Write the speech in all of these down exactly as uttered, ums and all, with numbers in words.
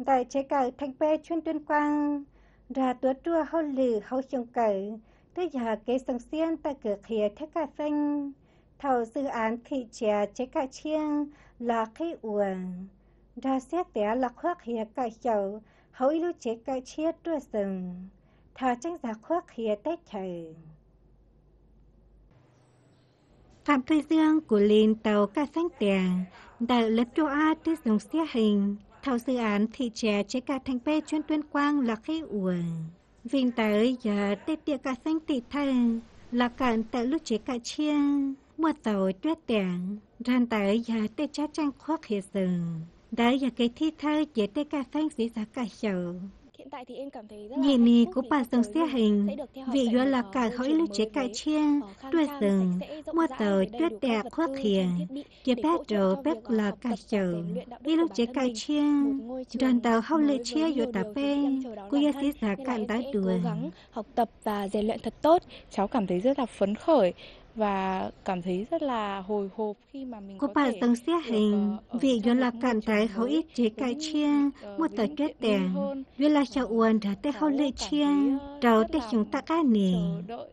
đại chế cờ thành bê chuyên tuyên quang ra tua chua hậu lử hậu trồng cờ tới giờ kế sông xiên ta cửa khía thế cả xanh thầu dự án thị trẻ chế cả chiêng là khi uổng ra xét té là khoác khía cả chậu hậu ilu chế cả chia tua sừng thà tranh giả khoác khía tết trời Phạm Thuy Dương của Linh tàu ca xanh tiền đợi lật cho A tới dòng xe hình thầu dự án thị trẻ chế cả thành bê chuyên tuyên quang là khi uổng Vinh tới giờ tết tiệc ca xanh tỷ thân là cạn tại lúc chế cả chiêng mua tàu tuyết tiền ran tới giờ tết cha tranh khoác khía sừng đấy giờ cái thi thơ chế tết ca xanh dĩ giá cả chậu Hiện tại thì em cảm thấy rất là Nhìn hạnh nì phúc của vì bà sắp dòng tới xe mình hình sẽ được theo học vì tại do một là ờ, cả môi khỏi trường lúc chế mới cả với chiêng ờ, khang đuôi trang, rừng sạch sẽ, rộng mua rãi tàu với đầy tuyết đủ các đẹp vật khoác tư, khía trang thiết bị chế để bát hỗ trợ trổ cho bếp việc ờ, là học cả tập và chậu rèn luyện đạo đức đi của lúc bản chế thân cả mình. Một chiêng ngôi ràn trường tàu hậu lệ mới chia với vô nhiều tà điều thú bê vị đang chờ đón cô bản yêu thân xí giả nên là cạn em đá sẽ đùa cố gắng học tập và rèn luyện thật tốt. Cháu cảm thấy rất là phấn khởi và cảm thấy rất là hồi hộp khi mà mình của có bà thể dòng xe được hình ờ, ở vì do trong là một môi cạn tái trường hậu ít mới chế với cả những chiêng ờ, mua với tàu những tuyết tiện nghi tiền hơn. vì là Ờ, chậu uốn ra tới hậu lệ cháu cảm thấy chiêng ờ, trầu rất tới là chúng ta cá nì chờ đợi,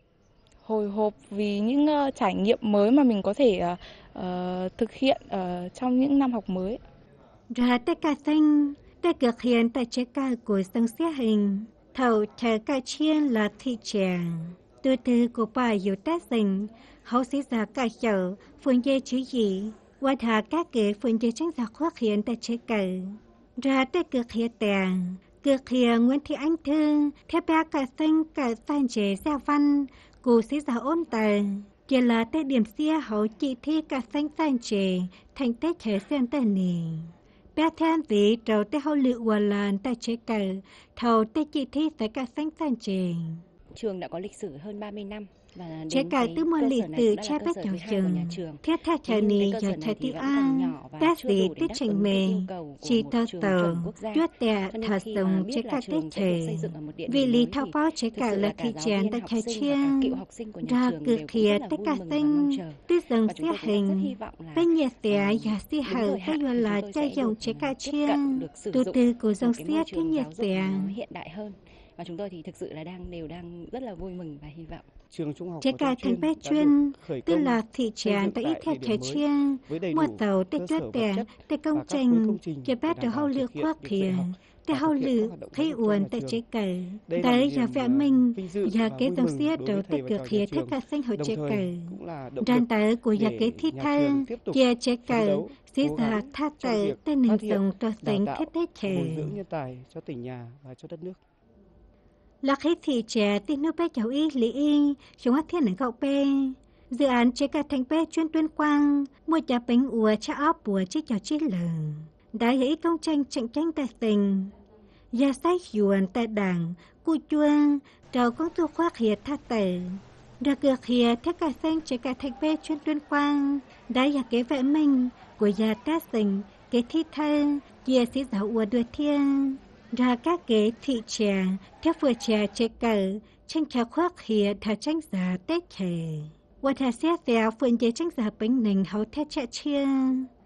hồi hộp vì những ờ, trải nghiệm mới mà mình có thể ờ, ờ, thực hiện ờ, trong những năm học mới. ra tới cả xanh tới cực hiện tại chế ca của dòng xe hình thầu chờ cả chiên là thị trường từ từ của bà yếu tát dình hậu sĩ giả cả chậu phương dê chứ gì qua thả các kế phương dê tránh giả khoác hiện tại chế cờ ra tới cực hiện tiền cực hiện Nguyễn Thị Anh Thư theo ba cả xanh cả san chế gia văn của sĩ giả ôn tờ kia là tới điểm xe hậu chị thi cả xanh san chế thành tết chế xem tờ nì bé than tí trầu tê hậu lự hòa làn tại chế cờ thầu tê chị thi tới cả xanh san chế Trường đã có lịch sử hơn ba mươi năm và chế đến cờ cái tư môn cơ lịch sở này từ cũng đã là cha cơ bé sở chầu thứ hai của nhà trường trường. thiết tha Thế chờ nhưng nì cái cơ giờ sở chờ này tí thì vẫn còn an nhỏ và tát chưa gì đủ để tít đáp trình ứng cái mề yêu cầu của chỉ một tơ trường tờ chuẩn quốc gia. tuyết tè Cho nên thả khi sùng mà chế biết là cả tết trường sẽ được trẻ xây dựng ở một địa vì điểm lý mới thao thì phó chế thực cả sự là là thị cả giáo tràn viên, tại học thời sinh và cả cựu chiêng học sinh của nhà ra trường cực đều cũng khía rất là tê vui cả mừng và mong xanh chờ. tư dần Và chúng xe tôi cũng đang rất hình hy vọng là với nhiệt tè ờ, giả si đúng hở thời cái hạn vừa thì chúng là tôi chơi sẽ dòng được chế ờ, cả tiếp cận, chiêng được sử từ dụng từ của dòng một cái môi xe thế trường nhiệt giáo dục tè nó hiện đại hơn. Và chúng tôi thì thực sự là đang đều đang rất là vui mừng và hy vọng. Trường Trung học chế phổ cả thông thành chuyên bê đã chuyên được khởi tức công là thị xây tràn dựng tại ít tại theo địa thời điểm mới chiêng với đầy mua đủ tàu tê cơ tuyết sở vật tè chất tê công và các khối trình công trình chế để bát đảm được hậu bảo lự thực hiện khoác việc dạy khía học tê và hậu thực hiện lự các hoạt động giáo khi dục trong uốn nhà tại trường. chế cờ Đây là một đấy giờ niềm vẽ ờ, mình vinh dự giờ và kế vui dòng mừng xe đối trầu với tê thầy và cực trò nhà khía thế trường, cả xanh hậu đồng chế cờ thời cũng là động ran lực tới của giờ kế để thi nhà thơ trường tiếp tục chia chế phấn cờ đấu, xí cố giả gắng tha trong tờ việc tên hình phát hiện, dòng tòa đào xanh tạo, thế thế trẻ bồi dưỡng nhân tài cho tỉnh nhà và cho đất nước. là khi thị trẻ tin nước bé cháu y lý y chúng hát thiên ảnh cậu bê dự án chế cả thành bê chuyên tuyên quang mua trả bánh ủa cha áp bùa chiếc cháu chiếc lờ đã hãy công tranh tranh tranh tại tình gia sách yuan tại đảng cu chuông trầu con tu khoác hiệt tha tử được gược hiệt thế cả xanh chế cả thành bê chuyên tuyên quang đã giả kế vẽ mình của gia tát sinh kế thi thơ chia sĩ giáo ủa đuôi thiên ra các kế thị trẻ theo vừa trẻ chế cờ tranh trả khoác hiệt thả tranh giả tết trẻ và thả xét vẹo phương chế tranh giả bánh nình hậu thế trẻ chiên